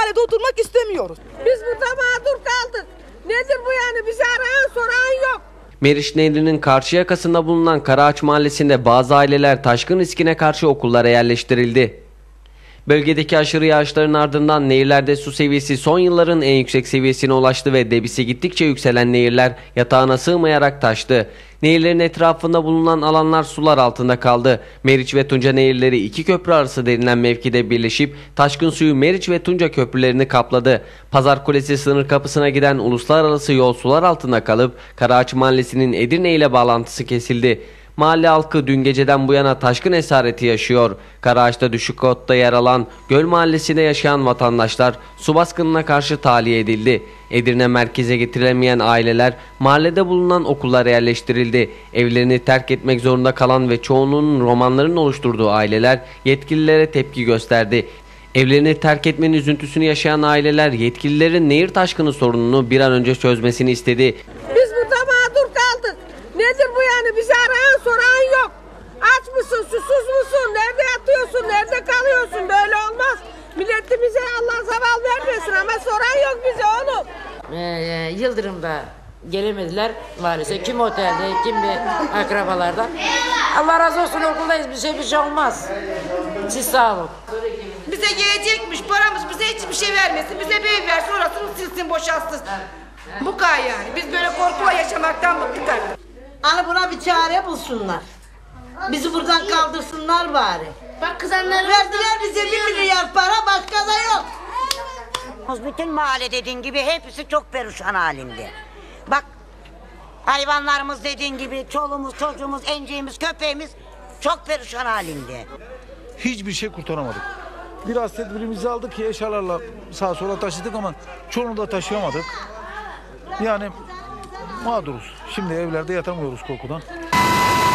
mahallede oturmak istemiyoruz. Biz burada mağdur kaldık. Nedir bu yani? Bizi arayan soran yok. Meriç Nehri'nin karşı yakasında bulunan Karaağaç Mahallesi'nde bazı aileler taşkın riskine karşı okullara yerleştirildi. Bölgedeki aşırı yağışların ardından nehirlerde su seviyesi son yılların en yüksek seviyesine ulaştı ve debisi gittikçe yükselen nehirler yatağına sığmayarak taştı. Nehirlerin etrafında bulunan alanlar sular altında kaldı. Meriç ve Tunca nehirleri iki köprü arası denilen mevkide birleşip taşkın suyu Meriç ve Tunca köprülerini kapladı. Pazar Kulesi sınır kapısına giden uluslararası yol sular altında kalıp Karaağaç Mahallesi'nin Edirne ile bağlantısı kesildi. Mahalle halkı dün geceden bu yana taşkın esareti yaşıyor. Karaağaç'ta düşük kotta yer alan Göl Mahallesi'nde yaşayan vatandaşlar su baskınına karşı tahliye edildi. Edirne merkeze getirilemeyen aileler mahallede bulunan okullara yerleştirildi. Evlerini terk etmek zorunda kalan ve çoğunluğunun romanların oluşturduğu aileler yetkililere tepki gösterdi. Evlerini terk etmenin üzüntüsünü yaşayan aileler yetkililerin nehir taşkını sorununu bir an önce çözmesini istedi. Biz burada mağdur kaldık. Nedir bu yani? Bizi arayan soran yok. Aç mısın, susuz musun? Nerede yatıyorsun, nerede kalıyorsun? Böyle olmaz. Milletimize Allah zaval vermesin ama soran yok bize oğlum. Yıldırım'da gelemediler maalesef. Kim otelde, kim bir akrabalarda. Allah razı olsun, okuldayız. Bir şey olmaz. Siz sağ olun. Bize gelecekmiş paramız, bize hiçbir şey vermesin. Bize bir ev versin, orasını silsin, boşaltsın. Bu kadar yani. Biz böyle korkuyla yaşamaktan bıktık artık. Hani buna bir çare bulsunlar. Bizi buradan kaldırsınlar bari. Bak kızanları verdiler bize 1 milyar para, başka da yok. Bütün mahalle dediğin gibi hepsi çok perişan halinde. Bak hayvanlarımız dediğin gibi çoluğumuz, çocuğumuz, enciğimiz, köpeğimiz çok perişan halinde. Hiçbir şey kurtaramadık. Biraz tedbirimizi aldık ki eşyalarla sağa sola taşıdık ama çoğunu da taşıyamadık. Yani mağduruz. Şimdi evlerde yatamıyoruz korkudan.